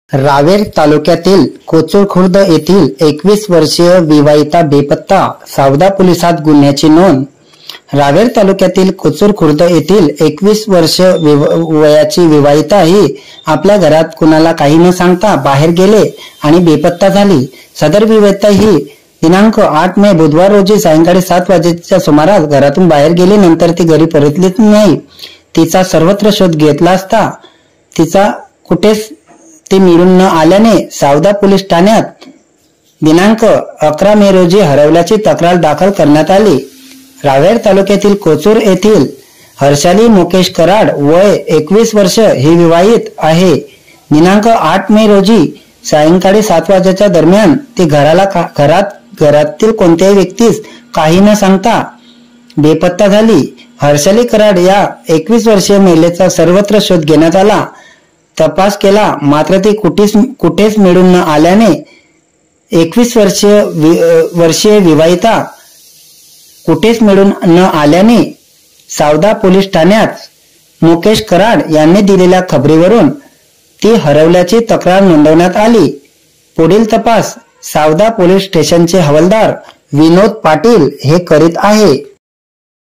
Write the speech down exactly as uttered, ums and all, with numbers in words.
रावेर तालुक्यातील कोचूर खुर्द येथील एकवीस वर्षीय विवाहिता बेपत्ता, सावदा पोलिसात गुन्ह्याची नोंद। रावेर तालुक्यातील कोचूर खुर्द येथील एकवीस वर्ष वयाची विवाहिता ही आपल्या घरात कुणाला काही न सांगता बाहेर गेले आणि बेपत्ता झाली। सदर विवाहिता ही दिनांक आठ मे बुधवार रोजी सायंकाळी सात वाजेच्या सुमारास घरातून बाहेर गेली। नंतर ती घरी परतलीच नाही। तिचा सर्वत्र शोध घेतला असता तिचा कुठेच ती मिळून न आल्याने सावदा पोलीस ठाण्यात दिनांक अकरा मे रोजी हरवल्याची तक्रार दाखल करण्यात आली। रावेर तालुक्यातील कोचूर येथील हर्षाली मुकेश कराड वय एकवीस वर्ष ही विवाहित आहे। दिनांक आठ मे रोजी सायंकाळी सात वाजेच्या दरम्यान ती घराला घरात घरातील कोणत्याही व्यक्तीस काही न सांगता बेपत्ता झाली। हर्षाली कराड या एकवीस वर्षीय महिलेचा सर्वत्र शोध घेण्यात आला, तपास केला, मात्र ती कुठेच कुठेच मिळून न आल्याने एकवीस वर्षीय वर्षीय विवाहिता कुठेच मिळून न आल्याने सावदा पोलीस ठाण्यात मुकेश कराड यांनी दिलेल्या खबरीवरून ती हरवल्याची तक्रार नोंदवण्यात आली। पुढील तपास सावदा पोलीस स्टेशनचे हवालदार विनोद पाटील हे करीत आहे।